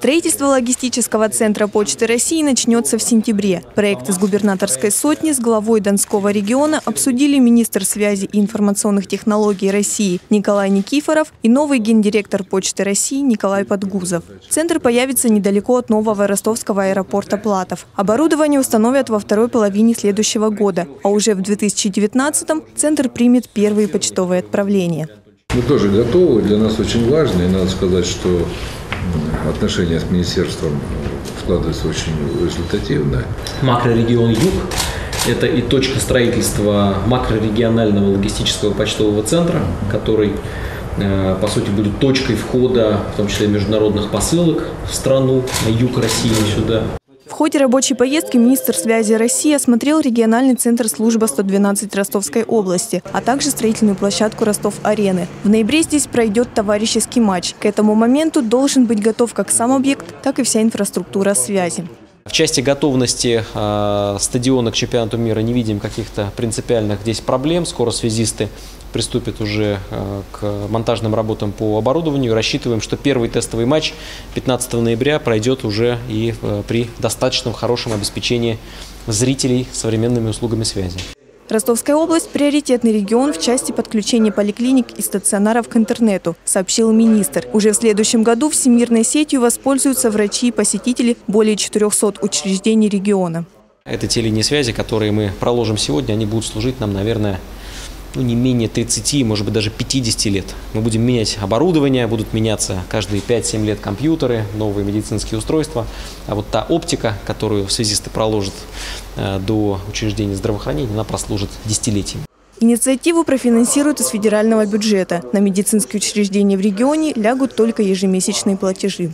Строительство логистического центра Почты России начнется в сентябре. Проект из губернаторской сотни с главой Донского региона обсудили министр связи и информационных технологий России Николай Никифоров и новый гендиректор Почты России Николай Подгузов. Центр появится недалеко от нового ростовского аэропорта Платов. Оборудование установят во второй половине следующего года, а уже в 2019-м центр примет первые почтовые отправления. Мы тоже готовы, для нас очень важно, и надо сказать, что отношения с министерством складываются очень результативно. Макрорегион Юг – это и точка строительства макрорегионального логистического почтового центра, который, по сути, будет точкой входа, в том числе международных посылок в страну, на юг России сюда. В ходе рабочей поездки министр связи России осмотрел региональный центр служба 112 Ростовской области, а также строительную площадку Ростов-Арены. В ноябре здесь пройдет товарищеский матч. К этому моменту должен быть готов как сам объект, так и вся инфраструктура связи. В части готовности стадиона к чемпионату мира не видим каких-то принципиальных здесь проблем. Скоро связисты приступят уже к монтажным работам по оборудованию. Рассчитываем, что первый тестовый матч 15 ноября пройдет уже и при достаточном хорошем обеспечении зрителей современными услугами связи. Ростовская область – приоритетный регион в части подключения поликлиник и стационаров к интернету, сообщил министр. Уже в следующем году всемирной сетью воспользуются врачи и посетители более 400 учреждений региона. Это те линии связи, которые мы проложим сегодня, они будут служить нам, наверное, не менее 30, может быть, даже 50 лет. Мы будем менять оборудование, будут меняться каждые 5-7 лет компьютеры, новые медицинские устройства. А вот та оптика, которую связисты проложат до учреждений здравоохранения, она прослужит десятилетиями. Инициативу профинансируют из федерального бюджета. На медицинские учреждения в регионе лягут только ежемесячные платежи.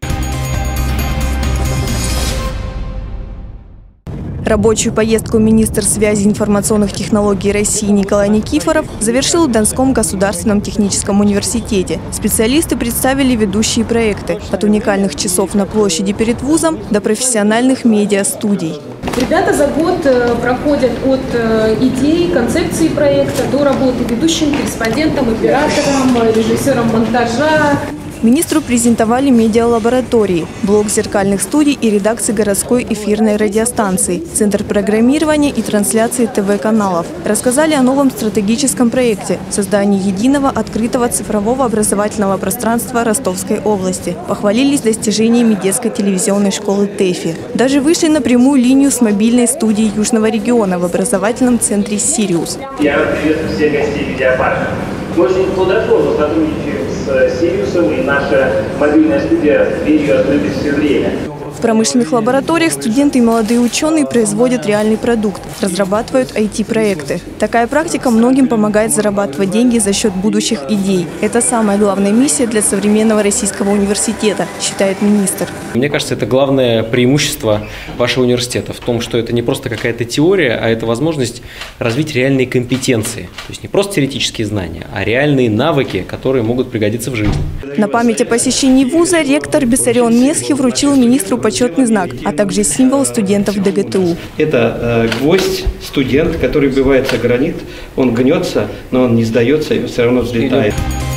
Рабочую поездку министр связи и информационных технологий России Николай Никифоров завершил в Донском государственном техническом университете. Специалисты представили ведущие проекты – от уникальных часов на площади перед вузом до профессиональных медиа-студий. Ребята за год проходят от идей, концепции проекта до работы ведущим, корреспондентом, оператором, режиссером монтажа. Министру презентовали медиалаборатории, блок зеркальных студий и редакции городской эфирной радиостанции, центр программирования и трансляции ТВ-каналов. Рассказали о новом стратегическом проекте – создании единого открытого цифрового образовательного пространства Ростовской области. Похвалились достижениями детской телевизионной школы ТЭФИ. Даже вышли на прямую линию с мобильной студией Южного региона в образовательном центре «Сириус». Я приветствую всех гостей видеопарка. Мы очень плодотворно сотрудничаем с «Сириусом», и наша мобильная студия дверью открыта все время. В промышленных лабораториях студенты и молодые ученые производят реальный продукт, разрабатывают IT-проекты. Такая практика многим помогает зарабатывать деньги за счет будущих идей. Это самая главная миссия для современного российского университета, считает министр. Мне кажется, это главное преимущество вашего университета в том, что это не просто какая-то теория, а это возможность развить реальные компетенции. То есть не просто теоретические знания, а реальные навыки, которые могут пригодиться в жизни. На память о посещении вуза ректор Бессарион Месхи вручил министру почетный знак, а также символ студентов ДГТУ. Это гвоздь, студент, который вбивается в гранит, он гнется, но он не сдается и все равно взлетает.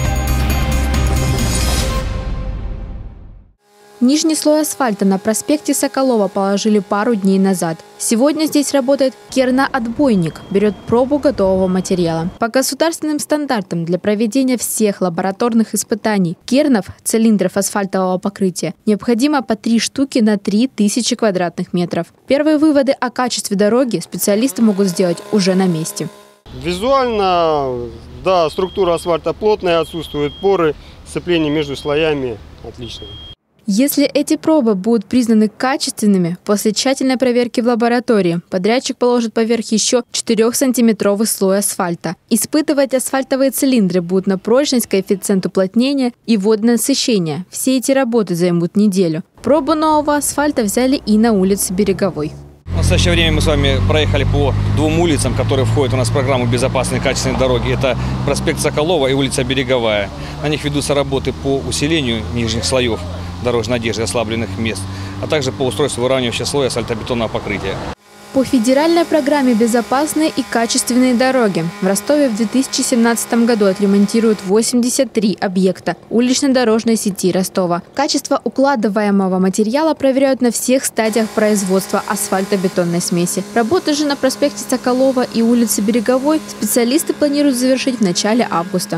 Нижний слой асфальта на проспекте Соколова положили пару дней назад. Сегодня здесь работает керноотбойник, берет пробу готового материала. По государственным стандартам для проведения всех лабораторных испытаний кернов, цилиндров асфальтового покрытия, необходимо по 3 штуки на 3000 квадратных метров. Первые выводы о качестве дороги специалисты могут сделать уже на месте. Визуально, да, структура асфальта плотная, отсутствуют поры, сцепление между слоями отлично. Если эти пробы будут признаны качественными, после тщательной проверки в лаборатории подрядчик положит поверх еще 4-сантиметровый слой асфальта. Испытывать асфальтовые цилиндры будут на прочность, коэффициент уплотнения и водонасыщение. Все эти работы займут неделю. Пробу нового асфальта взяли и на улице Береговой. В настоящее время мы с вами проехали по 2 улицам, которые входят у нас в программу безопасной и качественной дороги. Это проспект Соколова и улица Береговая. На них ведутся работы по усилению нижних слоев дорожной одежды ослабленных мест, а также по устройству выравнивающего слоя асфальтобетонного покрытия. По федеральной программе «Безопасные и качественные дороги» в Ростове в 2017 году отремонтируют 83 объекта улично-дорожной сети Ростова. Качество укладываемого материала проверяют на всех стадиях производства асфальтобетонной смеси. Работы же на проспекте Соколова и улице Береговой специалисты планируют завершить в начале августа.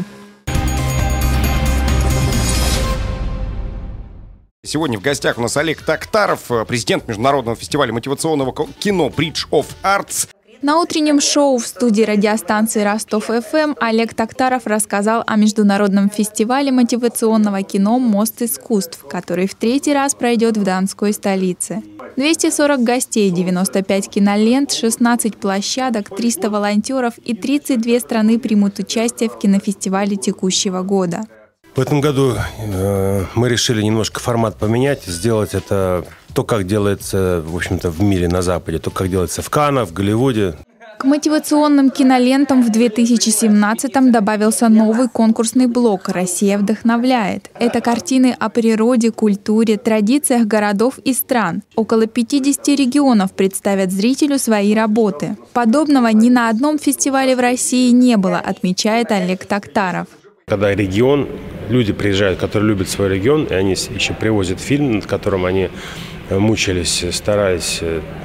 Сегодня в гостях у нас Олег Токтаров, президент международного фестиваля мотивационного кино Bridge of Arts. На утреннем шоу в студии радиостанции Ростов-ФМ Олег Токтаров рассказал о международном фестивале мотивационного кино «Мост искусств», который в 3-й раз пройдет в Донской столице. 240 гостей, 95 кинолент, 16 площадок, 300 волонтеров и 32 страны примут участие в кинофестивале текущего года. В этом году мы решили немножко формат поменять, сделать это то, как делается, в общем-то, в мире на Западе, то, как делается в Каннах, в Голливуде. К мотивационным кинолентам в 2017-м добавился новый конкурсный блок «Россия вдохновляет». Это картины о природе, культуре, традициях городов и стран. Около 50 регионов представят зрителю свои работы. Подобного ни на одном фестивале в России не было, отмечает Олег Токтаров. Когда регион, люди приезжают, которые любят свой регион, и они еще привозят фильм, над которым они мучились, старались.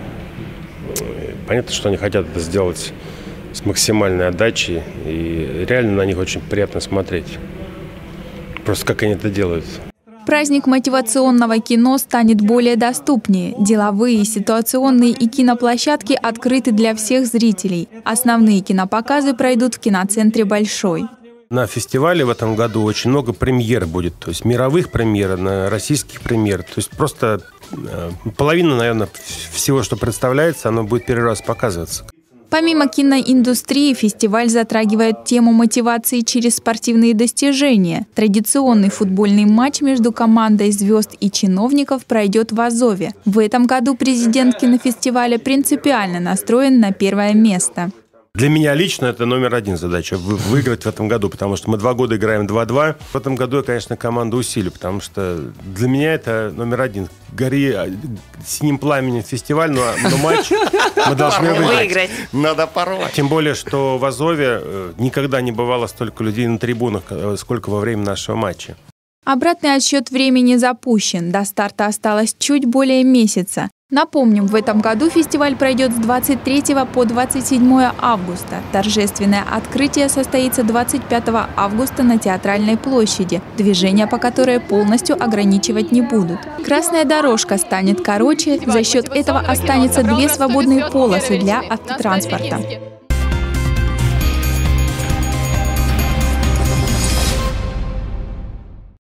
Понятно, что они хотят это сделать с максимальной отдачей, и реально на них очень приятно смотреть. Просто как они это делают. Праздник мотивационного кино станет более доступнее. Деловые, ситуационные и киноплощадки открыты для всех зрителей. Основные кинопоказы пройдут в киноцентре «Большой». На фестивале в этом году очень много премьер будет, то есть мировых премьер, российских премьер. То есть просто половина, наверное, всего, что представляется, оно будет первый раз показываться. Помимо киноиндустрии, фестиваль затрагивает тему мотивации через спортивные достижения. Традиционный футбольный матч между командой звезд и чиновников пройдет в Азове. В этом году президент кинофестиваля принципиально настроен на первое место. Для меня лично это номер один задача – выиграть в этом году, потому что мы 2 года играем 2-2. В этом году я, конечно, команду усилю, потому что для меня это номер один. Гори синим пламенем фестиваль, но матч мы должны выиграть. Надо порвать. Тем более, что в Азове никогда не бывало столько людей на трибунах, сколько во время нашего матча. Обратный отсчет времени запущен. До старта осталось чуть более месяца. Напомним, в этом году фестиваль пройдет с 23 по 27 августа. Торжественное открытие состоится 25 августа на Театральной площади, движение по которой полностью ограничивать не будут. Красная дорожка станет короче, за счет этого останется 2 свободные полосы для автотранспорта.